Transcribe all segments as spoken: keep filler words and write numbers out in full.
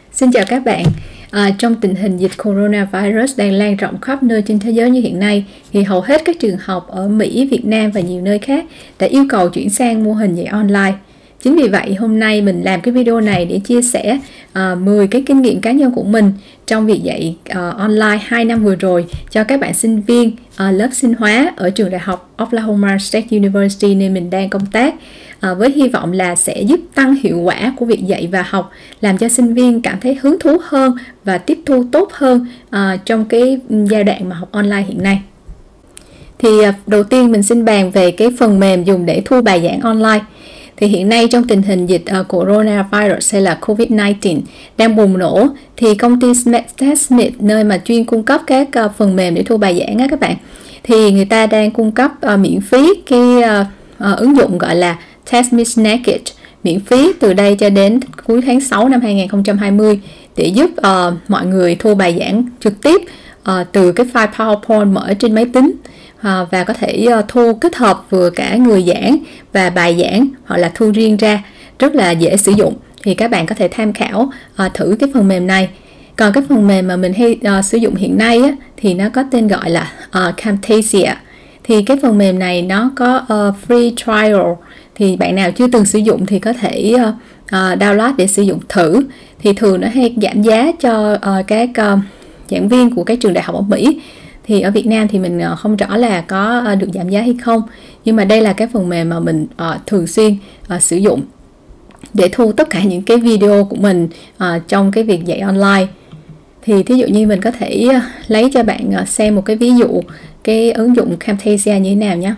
Xin chào các bạn. À, trong tình hình dịch coronavirus đang lan rộng khắp nơi trên thế giới như hiện nay, thì hầu hết các trường học ở Mỹ, Việt Nam và nhiều nơi khác đã yêu cầu chuyển sang mô hình dạy online. Chính vì vậy, hôm nay mình làm cái video này để chia sẻ uh, mười cái kinh nghiệm cá nhân của mình trong việc dạy uh, online hai năm vừa rồi cho các bạn sinh viên uh, lớp sinh hóa ở trường đại học Oklahoma State University nơi mình đang công tác, uh, với hy vọng là sẽ giúp tăng hiệu quả của việc dạy và học, làm cho sinh viên cảm thấy hứng thú hơn và tiếp thu tốt hơn uh, trong cái giai đoạn mà học online hiện nay. Thì uh, đầu tiên mình xin bàn về cái phần mềm dùng để thu bài giảng online. Thì hiện nay trong tình hình dịch uh, coronavirus hay là covid mười chín đang bùng nổ, thì công ty TestSmith, nơi mà chuyên cung cấp các uh, phần mềm để thu bài giảng á các bạn, thì người ta đang cung cấp uh, miễn phí cái uh, uh, ứng dụng gọi là TestSmith Naked, miễn phí từ đây cho đến cuối tháng sáu năm hai nghìn không trăm hai mươi, để giúp uh, mọi người thu bài giảng trực tiếp uh, từ cái file PowerPoint mở trên máy tính. À, và có thể uh, thu kết hợp vừa cả người giảng và bài giảng, hoặc là thu riêng ra, rất là dễ sử dụng. Thì các bạn có thể tham khảo uh, thử cái phần mềm này. Còn cái phần mềm mà mình hay uh, sử dụng hiện nay á, thì nó có tên gọi là uh, Camtasia. Thì cái phần mềm này nó có uh, free trial, thì bạn nào chưa từng sử dụng thì có thể uh, uh, download để sử dụng thử. Thì thường nó hay giảm giá cho uh, các uh, giảng viên của các trường đại học ở Mỹ. Thì ở Việt Nam thì mình không rõ là có được giảm giá hay không, nhưng mà đây là cái phần mềm mà mình uh, thường xuyên uh, sử dụng để thu tất cả những cái video của mình uh, trong cái việc dạy online. Thì thí dụ như mình có thể uh, lấy cho bạn uh, xem một cái ví dụ cái ứng dụng Camtasia như thế nào nhé.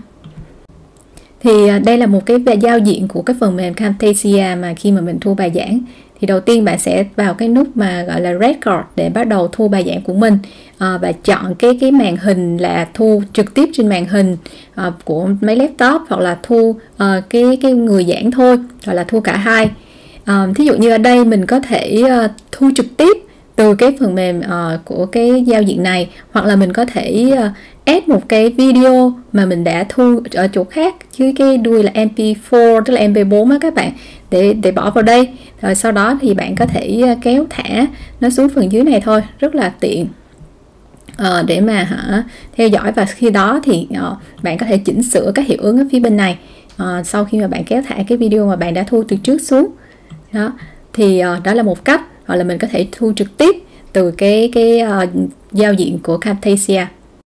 Thì uh, đây là một cái giao diện của cái phần mềm Camtasia mà khi mà mình thu bài giảng. Thì đầu tiên bạn sẽ vào cái nút mà gọi là Record để bắt đầu thu bài giảng của mình, à, và chọn cái cái màn hình là thu trực tiếp trên màn hình à, của máy laptop, hoặc là thu à, cái cái người giảng thôi, hoặc là thu cả hai. À, thí dụ như ở đây mình có thể à, thu trực tiếp từ cái phần mềm uh, của cái giao diện này, hoặc là mình có thể uh, add một cái video mà mình đã thu ở chỗ khác dưới cái đuôi là em pê bốn, tức là em pê bốn á các bạn, để để bỏ vào đây. Rồi sau đó thì bạn có thể uh, kéo thả nó xuống phần dưới này thôi, rất là tiện uh, để mà hả, theo dõi. Và khi đó thì uh, bạn có thể chỉnh sửa các hiệu ứng ở phía bên này uh, sau khi mà bạn kéo thả cái video mà bạn đã thu từ trước xuống đó. Thì uh, đó là một cách, hoặc là mình có thể thu trực tiếp từ cái cái uh, giao diện của Camtasia.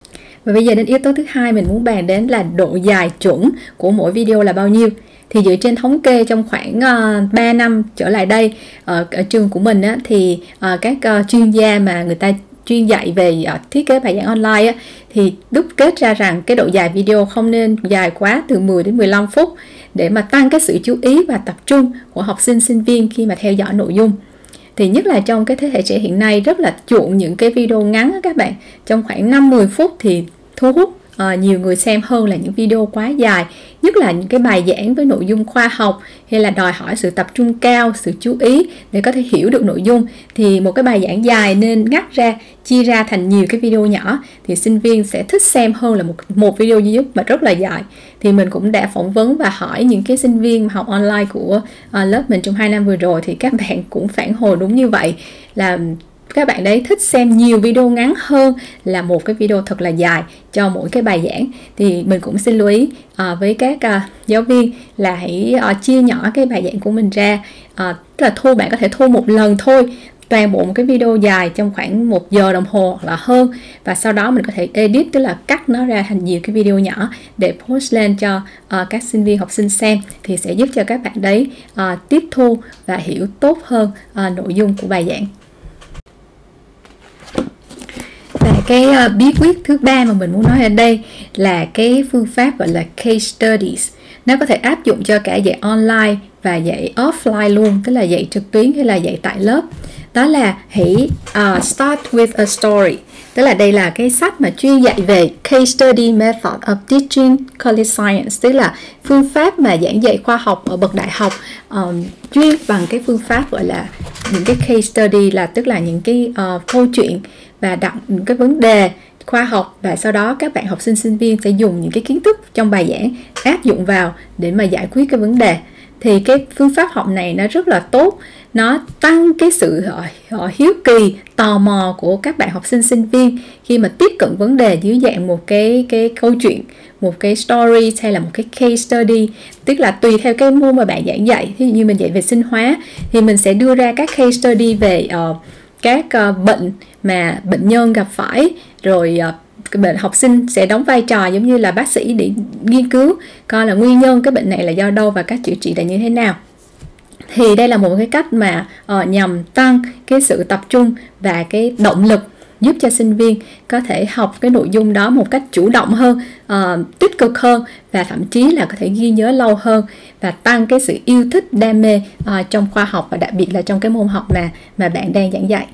Và bây giờ đến yếu tố thứ hai mình muốn bàn đến là độ dài chuẩn của mỗi video là bao nhiêu. Thì dựa trên thống kê trong khoảng uh, ba năm trở lại đây uh, ở trường của mình á, thì uh, các uh, chuyên gia mà người ta chuyên dạy về uh, thiết kế bài giảng online á, thì đúc kết ra rằng cái độ dài video không nên dài quá từ mười đến mười lăm phút, để mà tăng cái sự chú ý và tập trung của học sinh sinh viên khi mà theo dõi nội dung. Thì nhất là trong cái thế hệ trẻ hiện nay rất là chuộng những cái video ngắn các bạn, trong khoảng năm mười phút thì thu hút uh, nhiều người xem hơn là những video quá dài. Nhất là những cái bài giảng với nội dung khoa học hay là đòi hỏi sự tập trung cao, sự chú ý để có thể hiểu được nội dung, thì một cái bài giảng dài nên ngắt ra, chia ra thành nhiều cái video nhỏ, thì sinh viên sẽ thích xem hơn là một, một video duy nhất mà rất là dài. Thì mình cũng đã phỏng vấn và hỏi những cái sinh viên học online của uh, lớp mình trong hai năm vừa rồi, thì các bạn cũng phản hồi đúng như vậy, là các bạn đấy thích xem nhiều video ngắn hơn là một cái video thật là dài cho mỗi cái bài giảng. Thì mình cũng xin lưu ý uh, với các uh, giáo viên là hãy uh, chia nhỏ cái bài giảng của mình ra, uh, tức là thu, bạn có thể thu một lần thôi toàn bộ một cái video dài trong khoảng một giờ đồng hồ hoặc là hơn, và sau đó mình có thể edit, tức là cắt nó ra thành nhiều cái video nhỏ để post lên cho uh, các sinh viên học sinh xem, thì sẽ giúp cho các bạn đấy uh, tiếp thu và hiểu tốt hơn uh, nội dung của bài giảng. Và cái uh, bí quyết thứ ba mà mình muốn nói ở đây là cái phương pháp gọi là case studies. Nó có thể áp dụng cho cả dạy online và dạy offline luôn, tức là dạy trực tuyến hay là dạy tại lớp. Đó là hãy uh, start with a story. Tức là đây là cái sách mà chuyên dạy về Case Study Method of Teaching College Science, tức là phương pháp mà giảng dạy khoa học ở bậc đại học, um, chuyên bằng cái phương pháp gọi là những cái case study, là tức là những cái uh, câu chuyện và đặt những cái vấn đề khoa học, và sau đó các bạn học sinh sinh viên sẽ dùng những cái kiến thức trong bài giảng áp dụng vào để mà giải quyết cái vấn đề. Thì cái phương pháp học này nó rất là tốt nó tăng cái sự họ, họ hiếu kỳ, tò mò của các bạn học sinh sinh viên khi mà tiếp cận vấn đề dưới dạng một cái cái câu chuyện, một cái story hay là một cái case study. Tức là tùy theo cái môn mà bạn giảng dạy. Ví dụ như mình dạy về sinh hóa thì mình sẽ đưa ra các case study về uh, các uh, bệnh mà bệnh nhân gặp phải, rồi uh, bệnh học sinh sẽ đóng vai trò giống như là bác sĩ để nghiên cứu coi là nguyên nhân cái bệnh này là do đâu và cách chữa trị là như thế nào. Thì đây là một cái cách mà uh, nhằm tăng cái sự tập trung và cái động lực, giúp cho sinh viên có thể học cái nội dung đó một cách chủ động hơn, uh, tích cực hơn, và thậm chí là có thể ghi nhớ lâu hơn, và tăng cái sự yêu thích, đam mê uh, trong khoa học, và đặc biệt là trong cái môn học mà mà bạn đang giảng dạy.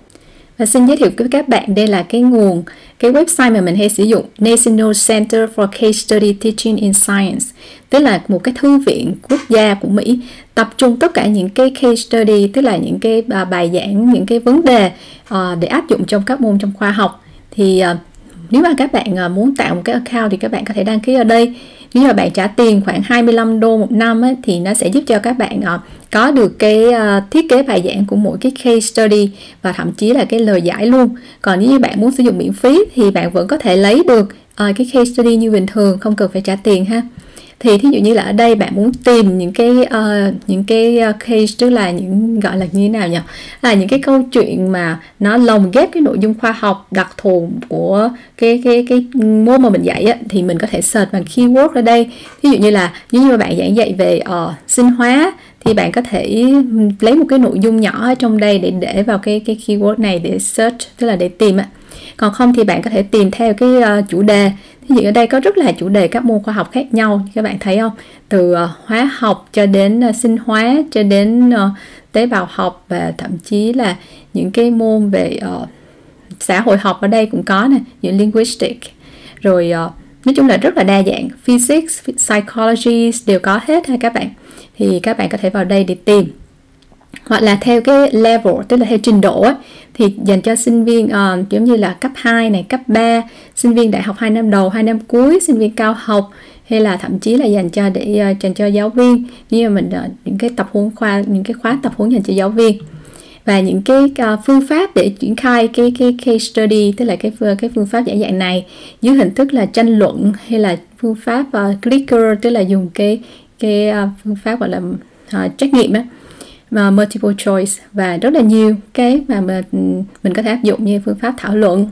Và xin giới thiệu với các bạn, đây là cái nguồn, cái website mà mình hay sử dụng, National Center for Case Study Teaching in Science, tức là một cái thư viện quốc gia của Mỹ, tập trung tất cả những cái case study, tức là những cái bài giảng, những cái vấn đề uh, để áp dụng trong các môn trong khoa học. Thì uh, nếu mà các bạn uh, muốn tạo một cái account thì các bạn có thể đăng ký ở đây. Nếu mà bạn trả tiền khoảng hai mươi lăm đô một năm ấy, thì nó sẽ giúp cho các bạn uh, có được cái uh, thiết kế bài giảng của mỗi cái case study, và thậm chí là cái lời giải luôn. Còn nếu như bạn muốn sử dụng miễn phí thì bạn vẫn có thể lấy được uh, cái case study như bình thường, không cần phải trả tiền ha. Thì thí dụ như là ở đây bạn muốn tìm những cái uh, những cái case, tức là những gọi là như thế nào nhỉ, là những cái câu chuyện mà nó lồng ghép cái nội dung khoa học đặc thù của cái cái cái môn mà mình dạy á, thì mình có thể search bằng keyword ở đây. Ví dụ như là nếu như mà bạn giảng dạy về uh, sinh hóa thì bạn có thể lấy một cái nội dung nhỏ ở trong đây để để vào cái cái keyword này để search, tức là để tìm á. Còn không thì bạn có thể tìm theo cái uh, chủ đề. Ví dụ ở đây có rất là chủ đề các môn khoa học khác nhau, các bạn thấy không? Từ uh, hóa học cho đến uh, sinh hóa, cho đến uh, tế bào học, và thậm chí là những cái môn về uh, xã hội học ở đây cũng có nè, như linguistic. Rồi uh, nói chung là rất là đa dạng, physics, psychology đều có hết ha các bạn. Thì các bạn có thể vào đây để tìm. Hoặc là theo cái level, tức là theo trình độ ấy, thì dành cho sinh viên uh, giống như là cấp hai này, cấp ba, sinh viên đại học hai năm đầu, hai năm cuối, sinh viên cao học, hay là thậm chí là dành cho để uh, dành cho giáo viên, như mình uh, những cái tập huấn khoa, những cái khóa tập huấn dành cho giáo viên. Và những cái uh, phương pháp để triển khai cái cái case study, tức là cái cái phương pháp giảng dạy này dưới hình thức là tranh luận, hay là phương pháp uh, clicker, tức là dùng cái cái uh, phương pháp gọi là uh, trắc nghiệm á, uh, multiple choice, và rất là nhiều cái mà mình, mình có thể áp dụng như phương pháp thảo luận.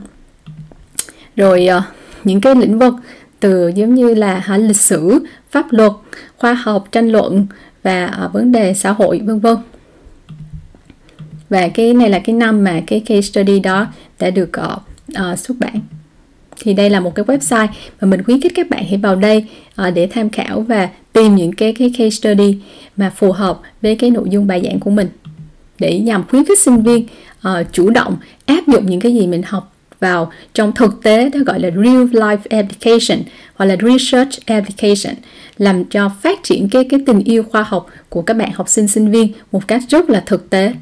Rồi uh, những cái lĩnh vực từ giống như là uh, lịch sử, pháp luật, khoa học, tranh luận và uh, vấn đề xã hội, vân vân. Và cái này là cái năm mà cái case study đó đã được uh, uh, xuất bản. Thì đây là một cái website mà mình khuyến khích các bạn hãy vào đây uh, để tham khảo và tìm những cái, cái case study mà phù hợp với cái nội dung bài giảng của mình, để nhằm khuyến khích sinh viên uh, chủ động áp dụng những cái gì mình học vào trong thực tế, đó gọi là real life application hoặc là research application, làm cho phát triển cái, cái tình yêu khoa học của các bạn học sinh sinh viên một cách rất là thực tế.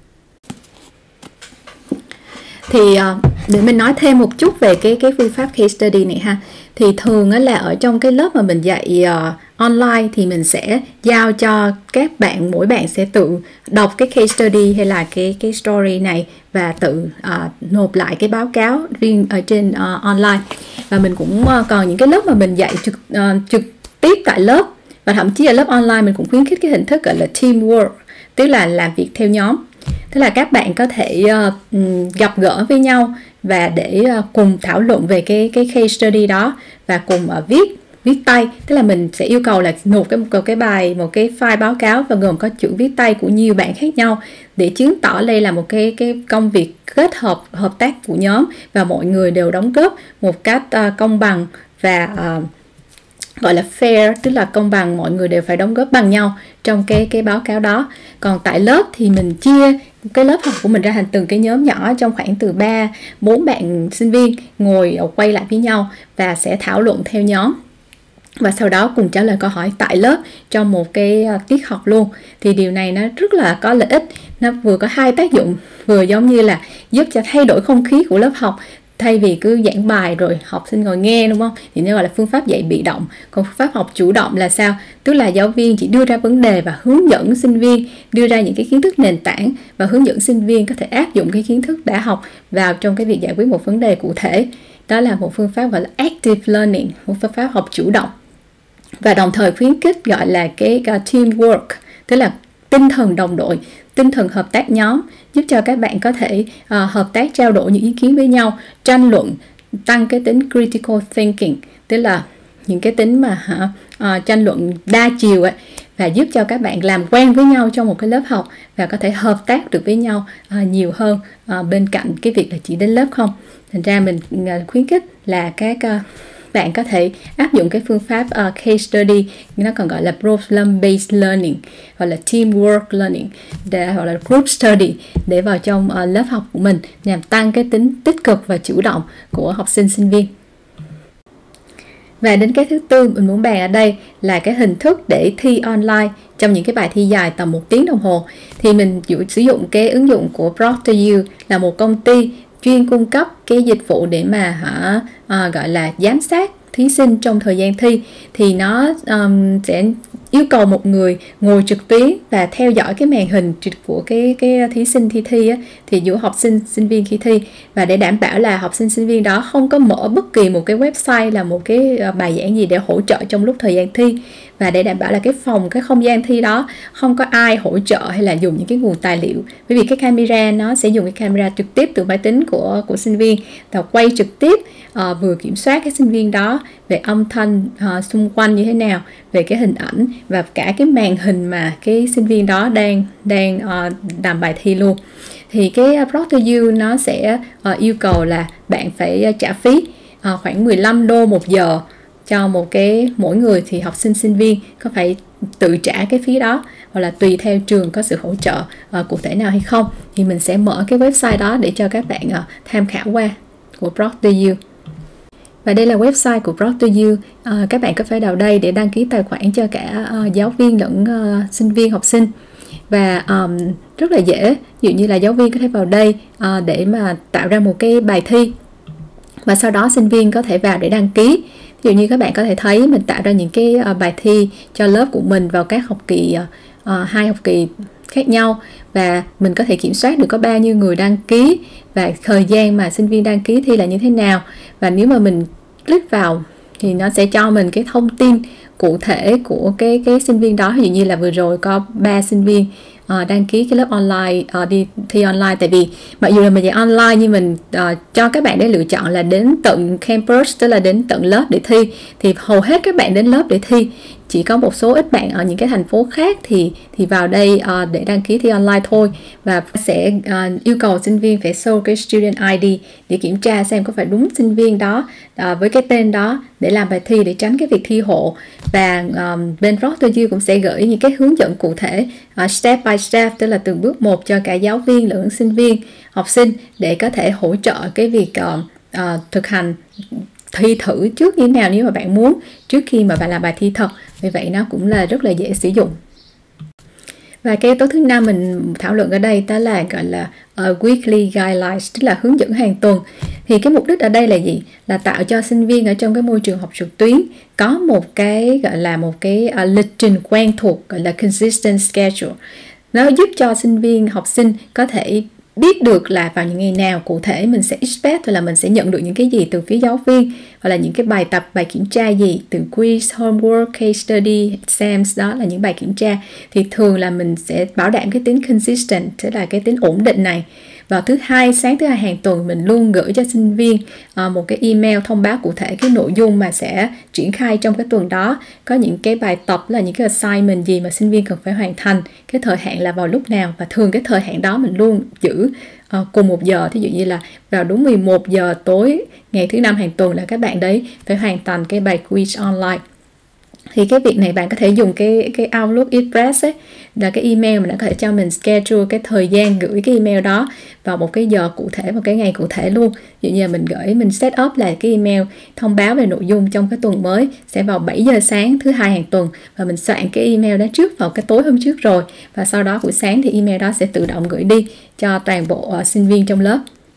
Thì uh, để mình nói thêm một chút về cái cái phương pháp case study này ha. Thì thường là ở trong cái lớp mà mình dạy uh, online thì mình sẽ giao cho các bạn, mỗi bạn sẽ tự đọc cái case study hay là cái cái story này và tự uh, nộp lại cái báo cáo riêng ở trên uh, online. Và mình cũng uh, còn những cái lớp mà mình dạy trực uh, trực tiếp tại lớp, và thậm chí ở lớp online mình cũng khuyến khích cái hình thức gọi là teamwork, tức là làm việc theo nhóm. Tức là các bạn có thể uh, gặp gỡ với nhau và để uh, cùng thảo luận về cái cái case study đó, và cùng uh, viết viết tay. Tức là mình sẽ yêu cầu là nộp cái một cái bài, một cái file báo cáo và gồm có chữ viết tay của nhiều bạn khác nhau, để chứng tỏ đây là một cái cái công việc kết hợp hợp tác của nhóm, và mọi người đều đóng góp một cách uh, công bằng và uh, gọi là fair, tức là công bằng, mọi người đều phải đóng góp bằng nhau trong cái cái báo cáo đó. Còn tại lớp thì mình chia cái lớp học của mình ra thành từng cái nhóm nhỏ, trong khoảng từ ba bốn bạn sinh viên ngồi quay lại với nhau và sẽ thảo luận theo nhóm, và sau đó cùng trả lời câu hỏi tại lớp trong một cái tiết học luôn. Thì điều này nó rất là có lợi ích, nó vừa có hai tác dụng, vừa giống như là giúp cho thay đổi không khí của lớp học, thay vì cứ giảng bài rồi học sinh ngồi nghe, đúng không? Thì nó gọi là phương pháp dạy bị động. Còn phương pháp học chủ động là sao? Tức là giáo viên chỉ đưa ra vấn đề và hướng dẫn sinh viên đưa ra những cái kiến thức nền tảng và hướng dẫn sinh viên có thể áp dụng cái kiến thức đã học vào trong cái việc giải quyết một vấn đề cụ thể. Đó là một phương pháp gọi là active learning, một phương pháp học chủ động. Và đồng thời khuyến khích gọi là cái uh, teamwork, tức là tinh thần đồng đội, tinh thần hợp tác nhóm, giúp cho các bạn có thể uh, hợp tác trao đổi những ý kiến với nhau, tranh luận, tăng cái tính critical thinking, tức là những cái tính mà hả, uh, tranh luận đa chiều ấy, và giúp cho các bạn làm quen với nhau trong một cái lớp học và có thể hợp tác được với nhau uh, nhiều hơn uh, bên cạnh cái việc là chỉ đến lớp không. Thành ra mình uh, khuyến khích là các uh, bạn có thể áp dụng cái phương pháp uh, case study, nó còn gọi là problem based learning hoặc là teamwork learning để, hoặc là group study để vào trong uh, lớp học của mình nhằm tăng cái tính tích cực và chủ động của học sinh sinh viên. Và đến cái thứ tư mình muốn bàn ở đây là cái hình thức để thi online trong những cái bài thi dài tầm một tiếng đồng hồ. Thì mình sử dụng cái ứng dụng của ProctorU, là một công ty chuyên cung cấp cái dịch vụ để mà hả, à, gọi là giám sát thí sinh trong thời gian thi. Thì nó um, sẽ yêu cầu một người ngồi trực tuyến và theo dõi cái màn hình của cái cái thí sinh thi thi á, thì giữa học sinh sinh viên khi thi, và để đảm bảo là học sinh sinh viên đó không có mở bất kỳ một cái website là một cái bài giảng gì để hỗ trợ trong lúc thời gian thi, và để đảm bảo là cái phòng, cái không gian thi đó không có ai hỗ trợ hay là dùng những cái nguồn tài liệu, bởi vì cái camera nó sẽ dùng cái camera trực tiếp từ máy tính của của sinh viên và quay trực tiếp, uh, vừa kiểm soát cái sinh viên đó về âm thanh uh, xung quanh như thế nào, về cái hình ảnh và cả cái màn hình mà cái sinh viên đó đang đang uh, làm bài thi luôn. Thì cái uh, ProctorU nó sẽ uh, yêu cầu là bạn phải uh, trả phí uh, khoảng mười lăm đô một giờ cho một cái mỗi người, thì học sinh sinh viên có phải tự trả cái phí đó, hoặc là tùy theo trường có sự hỗ trợ uh, cụ thể nào hay không. Thì mình sẽ mở cái website đó để cho các bạn uh, tham khảo qua, của ProctorU. Và đây là website của ProctorU. uh, Các bạn có phải vào đây để đăng ký tài khoản cho cả uh, giáo viên lẫn uh, sinh viên, học sinh. Và um, rất là dễ, ví dụ như là giáo viên có thể vào đây uh, để mà tạo ra một cái bài thi, và sau đó sinh viên có thể vào để đăng ký. Ví dụ như các bạn có thể thấy mình tạo ra những cái uh, bài thi cho lớp của mình vào các học kỳ, uh, hai học kỳ khác nhau, và mình có thể kiểm soát được có bao nhiêu người đăng ký và thời gian mà sinh viên đăng ký thi là như thế nào. Và nếu mà mình click vào thì nó sẽ cho mình cái thông tin cụ thể của cái cái sinh viên đó. Ví dụ như là vừa rồi có ba sinh viên uh, đăng ký cái lớp online, uh, đi thi online. Tại vì mặc dù là mình dạy online nhưng mình uh, cho các bạn để lựa chọn là đến tận campus, tức là đến tận lớp để thi, thì hầu hết các bạn đến lớp để thi. Chỉ có một số ít bạn ở những cái thành phố khác thì thì vào đây uh, để đăng ký thi online thôi. Và sẽ uh, yêu cầu sinh viên phải show cái student i đê để kiểm tra xem có phải đúng sinh viên đó uh, với cái tên đó để làm bài thi, để tránh cái việc thi hộ. Và um, bên ProctorU cũng sẽ gửi những cái hướng dẫn cụ thể uh, step by step, tức là từng bước một cho cả giáo viên lẫn sinh viên, học sinh, để có thể hỗ trợ cái việc uh, uh, thực hành thi thử trước như thế nào nếu mà bạn muốn, trước khi mà bạn làm bài thi thật. Vì vậy nó cũng là rất là dễ sử dụng. Và cái yếu tố thứ năm mình thảo luận ở đây đó là gọi là uh, weekly guidelines, tức là hướng dẫn hàng tuần. Thì cái mục đích ở đây là gì? Là tạo cho sinh viên ở trong cái môi trường học trực tuyến có một cái gọi là một cái uh, lịch trình quen thuộc, gọi là consistent schedule. Nó giúp cho sinh viên, học sinh có thể biết được là vào những ngày nào cụ thể mình sẽ expect, là mình sẽ nhận được những cái gì từ phía giáo viên, hoặc là những cái bài tập, bài kiểm tra gì từ quiz, homework, case study, exams, đó là những bài kiểm tra. Thì thường là mình sẽ bảo đảm cái tính consistent, tức là cái tính ổn định này. Vào thứ hai, sáng thứ hai hàng tuần mình luôn gửi cho sinh viên uh, một cái email thông báo cụ thể cái nội dung mà sẽ triển khai trong cái tuần đó. Có những cái bài tập là những cái assignment gì mà sinh viên cần phải hoàn thành, cái thời hạn là vào lúc nào, và thường cái thời hạn đó mình luôn giữ uh, cùng một giờ. Thí dụ như là vào đúng mười một giờ tối ngày thứ năm hàng tuần là các bạn đấy phải hoàn thành cái bài quiz online. Thì cái việc này bạn có thể dùng cái cái Outlook Express ấy, là cái email mà nó có thể cho mình schedule cái thời gian gửi cái email đó vào một cái giờ cụ thể, một cái ngày cụ thể luôn. Ví dụ như là mình gửi, mình set up là cái email thông báo về nội dung trong cái tuần mới sẽ vào bảy giờ sáng thứ hai hàng tuần, và mình soạn cái email đó trước vào cái tối hôm trước rồi, và sau đó buổi sáng thì email đó sẽ tự động gửi đi cho toàn bộ uh, sinh viên trong lớp.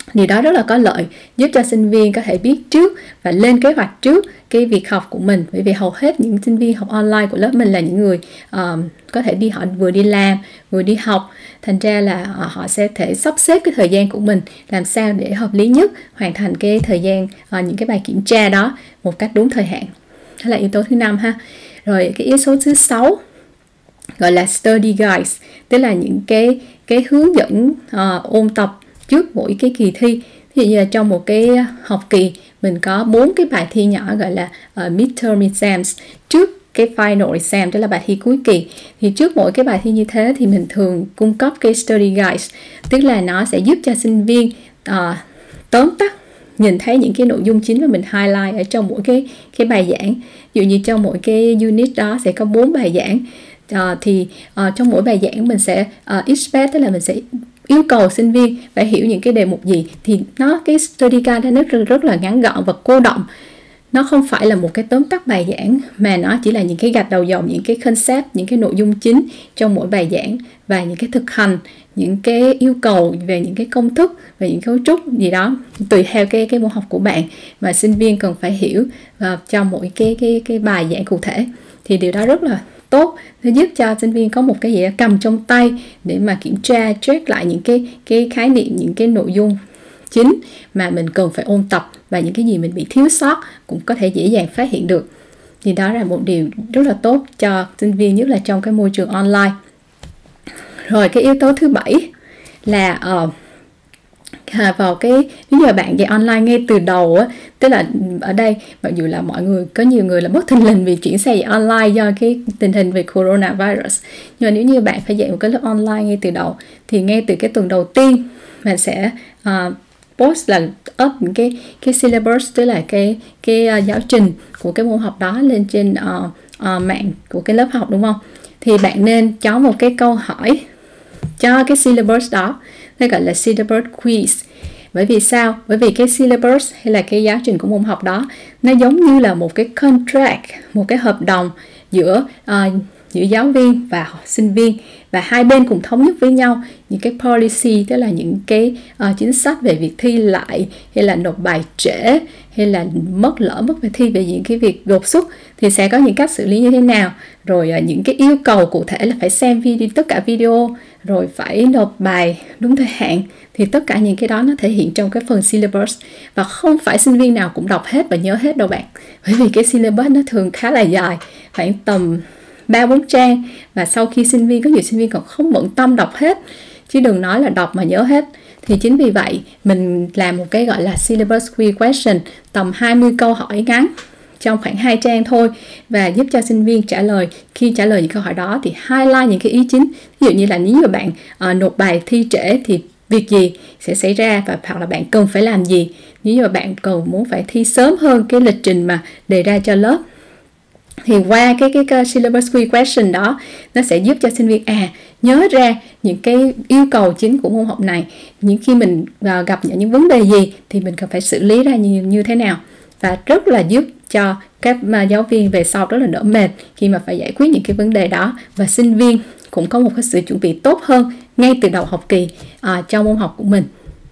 Điều đó rất là có lợi, giúp cho sinh viên có thể biết trước và lên kế hoạch trước cái việc học của mình. Bởi vì hầu hết những sinh viên học online của lớp mình là những người uh, có thể đi họ vừa đi làm vừa đi học, thành ra là uh, họ sẽ thể sắp xếp cái thời gian của mình làm sao để hợp lý nhất, hoàn thành cái thời gian uh, những cái bài kiểm tra đó một cách đúng thời hạn. Đó là yếu tố thứ năm ha. Rồi cái yếu tố thứ sáu gọi là study guides, tức là những cái cái hướng dẫn uh, ôn tập trước mỗi cái kỳ thi. Ví dụ như là trong một cái học kỳ mình có bốn cái bài thi nhỏ gọi là uh, midterm exams trước cái final exam, tức là bài thi cuối kỳ. Thì trước mỗi cái bài thi như thế thì mình thường cung cấp cái study guides, tức là nó sẽ giúp cho sinh viên uh, tóm tắt nhìn thấy những cái nội dung chính mà mình highlight ở trong mỗi cái cái bài giảng. Ví dụ như trong mỗi cái unit đó sẽ có bốn bài giảng. Uh, thì uh, trong mỗi bài giảng mình sẽ uh, expect, tức là mình sẽ yêu cầu sinh viên phải hiểu những cái đề mục gì. Thì nó cái study guide nó rất, rất là ngắn gọn và cô đọng. Nó không phải là một cái tóm tắt bài giảng, mà nó chỉ là những cái gạch đầu dòng, những cái concept, những cái nội dung chính trong mỗi bài giảng, và những cái thực hành, những cái yêu cầu về những cái công thức, về những cấu trúc gì đó tùy theo cái cái môn học của bạn mà sinh viên cần phải hiểu uh, trong mỗi cái cái cái bài giảng cụ thể. Thì điều đó rất là tốt, nó giúp cho sinh viên có một cái gì đó cầm trong tay để mà kiểm tra, check lại những cái cái khái niệm, những cái nội dung chính mà mình cần phải ôn tập, và những cái gì mình bị thiếu sót cũng có thể dễ dàng phát hiện được. Thì đó là một điều rất là tốt cho sinh viên, nhất là trong cái môi trường online. Rồi cái yếu tố thứ bảy là uh, vào cái nếu như bạn dạy online ngay từ đầu á, tức là ở đây mặc dù là mọi người có nhiều người là bất thình lình vì chuyển sang dạy online do cái tình hình về coronavirus, nhưng mà nếu như bạn phải dạy một cái lớp online ngay từ đầu thì ngay từ cái tuần đầu tiên bạn sẽ uh, post là up những cái cái syllabus, tức là cái cái uh, giáo trình của cái môn học đó lên trên uh, uh, mạng của cái lớp học, đúng không? Thì bạn nên cho một cái câu hỏi cho cái syllabus đó, nó gọi là syllabus quiz. Bởi vì sao? Bởi vì cái syllabus hay là cái giáo trình của môn học đó nó giống như là một cái contract, một cái hợp đồng giữa uh, giữa giáo viên và sinh viên, và hai bên cùng thống nhất với nhau những cái policy, tức là những cái uh, chính sách về việc thi lại, hay là nộp bài trễ, hay là mất lỡ mất bài thi về những cái việc đột xuất thì sẽ có những cách xử lý như thế nào, rồi uh, những cái yêu cầu cụ thể là phải xem video, tất cả video, rồi phải nộp bài đúng thời hạn. Thì tất cả những cái đó nó thể hiện trong cái phần syllabus, và không phải sinh viên nào cũng đọc hết và nhớ hết đâu bạn, bởi vì cái syllabus nó thường khá là dài, khoảng tầm ba bốn trang, và sau khi sinh viên có nhiều sinh viên còn không bận tâm đọc hết, chứ đừng nói là đọc mà nhớ hết. Thì chính vì vậy mình làm một cái gọi là syllabus quiz question, tầm hai mươi câu hỏi ngắn trong khoảng hai trang thôi, và giúp cho sinh viên trả lời. Khi trả lời những câu hỏi đó thì highlight những cái ý chính. Ví dụ như là nếu như bạn uh, nộp bài thi trễ thì việc gì sẽ xảy ra, và hoặc là bạn cần phải làm gì nếu như bạn cần muốn phải thi sớm hơn cái lịch trình mà đề ra cho lớp. Thì qua cái, cái cái syllabus quiz question đó, nó sẽ giúp cho sinh viên à nhớ ra những cái yêu cầu chính của môn học này, những khi mình uh, gặp những vấn đề gì thì mình cần phải xử lý ra như, như thế nào, và rất là giúp cho các uh, giáo viên về sau rất là đỡ mệt khi mà phải giải quyết những cái vấn đề đó, và sinh viên cũng có một cái sự chuẩn bị tốt hơn ngay từ đầu học kỳ uh, trong môn học của mình.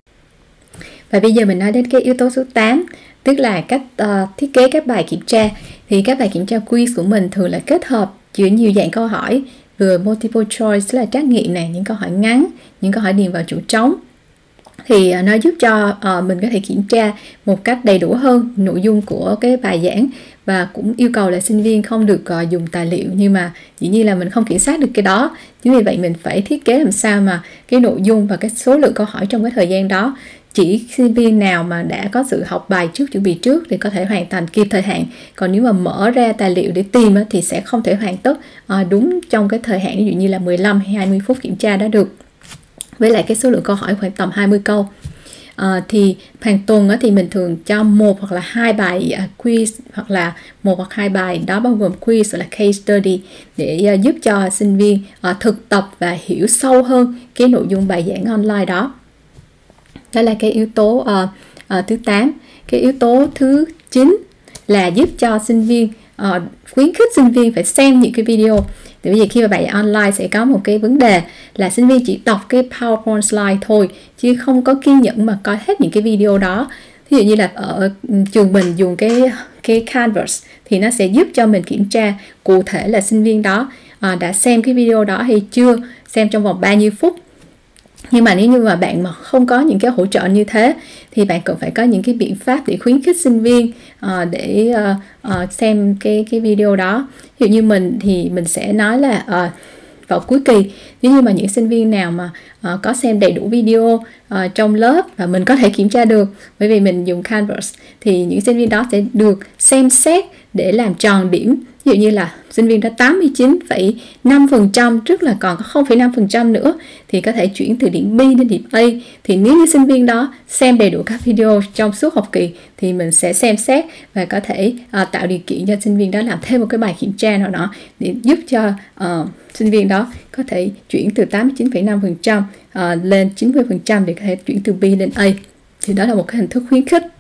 Và bây giờ mình nói đến cái yếu tố số tám, tức là cách uh, thiết kế các bài kiểm tra. Thì các bài kiểm tra quiz của mình thường là kết hợp giữa nhiều dạng câu hỏi, vừa multiple choice, tức là trắc nghiệm này, những câu hỏi ngắn, những câu hỏi điền vào chỗ trống. Thì uh, nó giúp cho uh, mình có thể kiểm tra một cách đầy đủ hơn nội dung của cái bài giảng, và cũng yêu cầu là sinh viên không được uh, dùng tài liệu, nhưng mà dĩ nhiên là mình không kiểm soát được cái đó. Chính vì vậy mình phải thiết kế làm sao mà cái nội dung và cái số lượng câu hỏi trong cái thời gian đó chỉ sinh viên nào mà đã có sự học bài trước, chuẩn bị trước thì có thể hoàn thành kịp thời hạn. Còn nếu mà mở ra tài liệu để tìm thì sẽ không thể hoàn tất đúng trong cái thời hạn, ví dụ như là mười lăm hay hai mươi phút kiểm tra đã được. Với lại cái số lượng câu hỏi khoảng tầm hai mươi câu. À, thì hàng tuần thì mình thường cho một hoặc là hai bài quiz, hoặc là một hoặc hai bài đó bao gồm quiz hoặc là case study, để giúp cho sinh viên thực tập và hiểu sâu hơn cái nội dung bài giảng online đó. Đó là cái yếu tố uh, uh, thứ tám. Cái yếu tố thứ chín là giúp cho sinh viên, uh, khuyến khích sinh viên phải xem những cái video. Tại vì khi mà bài giảng online sẽ có một cái vấn đề là sinh viên chỉ đọc cái PowerPoint slide thôi, chứ không có kiên nhẫn mà coi hết những cái video đó. Ví dụ như là ở trường mình dùng cái cái Canvas thì nó sẽ giúp cho mình kiểm tra cụ thể là sinh viên đó à, đã xem cái video đó hay chưa, xem trong vòng bao nhiêu phút. Nhưng mà nếu như mà bạn mà không có những cái hỗ trợ như thế thì bạn cần phải có những cái biện pháp để khuyến khích sinh viên uh, để uh, uh, xem cái cái video đó. Ví dụ như mình thì mình sẽ nói là uh, vào cuối kỳ, nếu như mà những sinh viên nào mà uh, có xem đầy đủ video uh, trong lớp và mình có thể kiểm tra được, bởi vì mình dùng Canvas, thì những sinh viên đó sẽ được xem xét để làm tròn điểm. Ví dụ như là sinh viên đã tám mươi chín phẩy năm phần trăm, trước là còn có không phẩy năm phần trăm nữa, thì có thể chuyển từ điểm B đến điểm A. Thì nếu như sinh viên đó xem đầy đủ các video trong suốt học kỳ thì mình sẽ xem xét và có thể uh, tạo điều kiện cho sinh viên đó làm thêm một cái bài kiểm tra nào đó để giúp cho uh, sinh viên đó có thể chuyển từ tám mươi chín phẩy năm phần trăm uh, lên chín mươi phần trăm để có thể chuyển từ B lên A. Thì đó là một cái hình thức khuyến khích.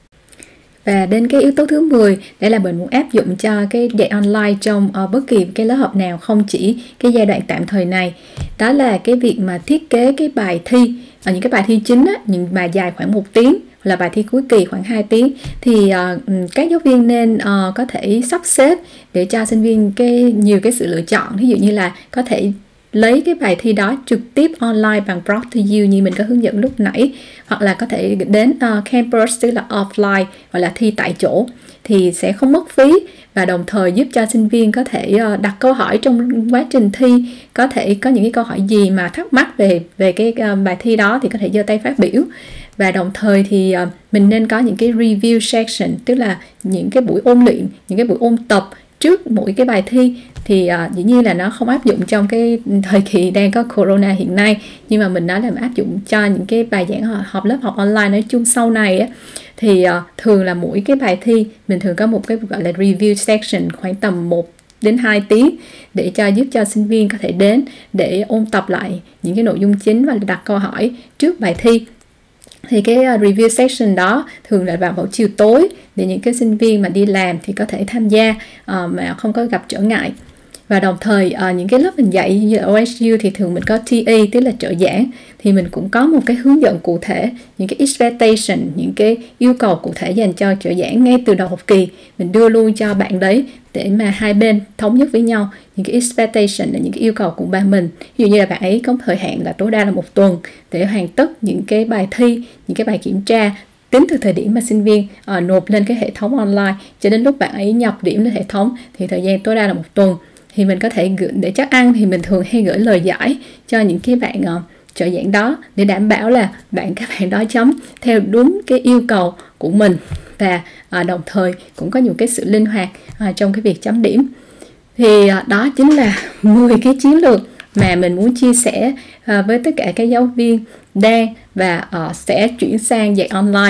Và đến cái yếu tố thứ mười, đây là mình muốn áp dụng cho cái dạy online trong uh, bất kỳ cái lớp học nào, không chỉ cái giai đoạn tạm thời này. Đó là cái việc mà thiết kế cái bài thi, ở những cái bài thi chính á, những bài dài khoảng một tiếng, là bài thi cuối kỳ khoảng hai tiếng, thì uh, các giáo viên nên uh, có thể sắp xếp để cho sinh viên cái nhiều cái sự lựa chọn. Ví dụ như là có thể lấy cái bài thi đó trực tiếp online bằng Brought to You như mình có hướng dẫn lúc nãy, hoặc là có thể đến uh, campus, tức là offline, hoặc là thi tại chỗ, thì sẽ không mất phí và đồng thời giúp cho sinh viên có thể uh, đặt câu hỏi trong quá trình thi, có thể có những cái câu hỏi gì mà thắc mắc về về cái uh, bài thi đó thì có thể giơ tay phát biểu. Và đồng thời thì uh, mình nên có những cái review section, tức là những cái buổi ôn luyện, những cái buổi ôn tập trước mỗi cái bài thi. Thì uh, dĩ nhiên là nó không áp dụng trong cái thời kỳ đang có corona hiện nay, nhưng mà mình nói là áp dụng cho những cái bài giảng học lớp học online nói chung sau này á. Thì uh, thường là mỗi cái bài thi mình thường có một cái gọi là review section khoảng tầm một đến hai tiếng để cho giúp cho sinh viên có thể đến để ôn tập lại những cái nội dung chính và đặt câu hỏi trước bài thi. Thì cái review section đó thường là vào buổi chiều tối để những cái sinh viên mà đi làm thì có thể tham gia uh, mà không có gặp trở ngại. Và đồng thời uh, những cái lớp mình dạy như ở o ét u thì thường mình có tê a, tức là trợ giảng, thì mình cũng có một cái hướng dẫn cụ thể, những cái expectation, những cái yêu cầu cụ thể dành cho trợ giảng ngay từ đầu học kỳ. Mình đưa luôn cho bạn đấy để mà hai bên thống nhất với nhau những cái expectation là những cái yêu cầu của ba mình. Ví dụ như là bạn ấy có thời hạn là tối đa là một tuần để hoàn tất những cái bài thi, những cái bài kiểm tra tính từ thời điểm mà sinh viên uh, nộp lên cái hệ thống online cho đến lúc bạn ấy nhập điểm lên hệ thống, thì thời gian tối đa là một tuần. Thì mình có thể gửi, để chắc ăn thì mình thường hay gửi lời giải cho những cái bạn uh, trợ giảng đó để đảm bảo là bạn các bạn đó chấm theo đúng cái yêu cầu của mình, và uh, đồng thời cũng có những cái sự linh hoạt uh, trong cái việc chấm điểm. Thì uh, đó chính là mười cái chiến lược mà mình muốn chia sẻ uh, với tất cả các giáo viên đang và uh, sẽ chuyển sang dạy online.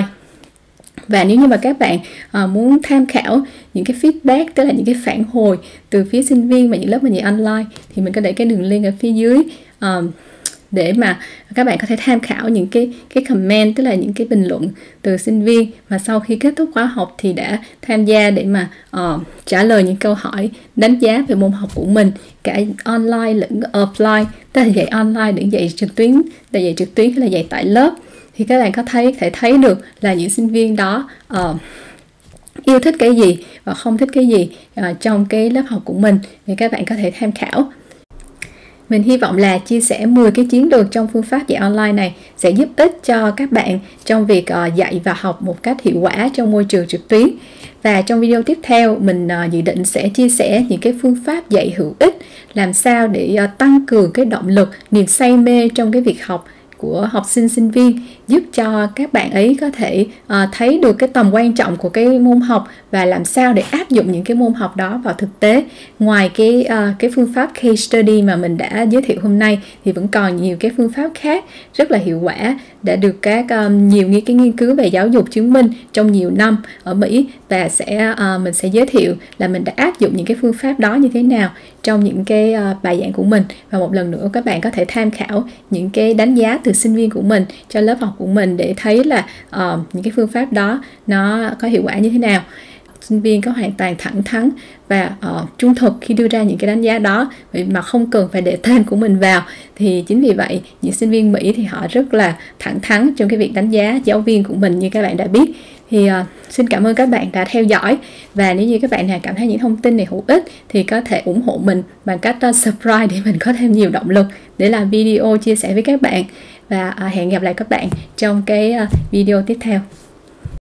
Và nếu như mà các bạn uh, muốn tham khảo những cái feedback, tức là những cái phản hồi từ phía sinh viên và những lớp mình dạy online, thì mình có để cái đường link ở phía dưới uh, để mà các bạn có thể tham khảo những cái cái comment, tức là những cái bình luận từ sinh viên mà sau khi kết thúc khóa học thì đã tham gia để mà uh, trả lời những câu hỏi đánh giá về môn học của mình, cả online lẫn offline, tức là dạy online lẫn dạy trực tuyến, là dạy trực tuyến hay là dạy tại lớp. Thì các bạn có thấy thể thấy được là những sinh viên đó uh, yêu thích cái gì và không thích cái gì uh, trong cái lớp học của mình, thì các bạn có thể tham khảo. Mình hy vọng là chia sẻ mười cái chiến lược trong phương pháp dạy online này sẽ giúp ích cho các bạn trong việc uh, dạy và học một cách hiệu quả trong môi trường trực tuyến. Và trong video tiếp theo, mình uh, dự định sẽ chia sẻ những cái phương pháp dạy hữu ích, làm sao để uh, tăng cường cái động lực, niềm say mê trong cái việc học của học sinh sinh viên, giúp cho các bạn ấy có thể uh, thấy được cái tầm quan trọng của cái môn học và làm sao để áp dụng những cái môn học đó vào thực tế. Ngoài cái uh, cái phương pháp case study mà mình đã giới thiệu hôm nay thì vẫn còn nhiều cái phương pháp khác rất là hiệu quả đã được các um, nhiều những cái nghiên cứu về giáo dục chứng minh trong nhiều năm ở Mỹ, và sẽ uh, mình sẽ giới thiệu là mình đã áp dụng những cái phương pháp đó như thế nào trong những cái uh, bài giảng của mình. Và một lần nữa các bạn có thể tham khảo những cái đánh giá từ sinh viên của mình cho lớp học của mình để thấy là uh, những cái phương pháp đó nó có hiệu quả như thế nào. sinh viên có hoàn toàn thẳng thắn và uh, trung thực khi đưa ra những cái đánh giá đó, mà không cần phải để tên của mình vào. Thì chính vì vậy những sinh viên Mỹ thì họ rất là thẳng thắn trong cái việc đánh giá giáo viên của mình, như các bạn đã biết. Thì uh, xin cảm ơn các bạn đã theo dõi, và nếu như các bạn nào cảm thấy những thông tin này hữu ích thì có thể ủng hộ mình bằng cách uh, subscribe để mình có thêm nhiều động lực để làm video chia sẻ với các bạn. Và uh, hẹn gặp lại các bạn trong cái uh, video tiếp theo.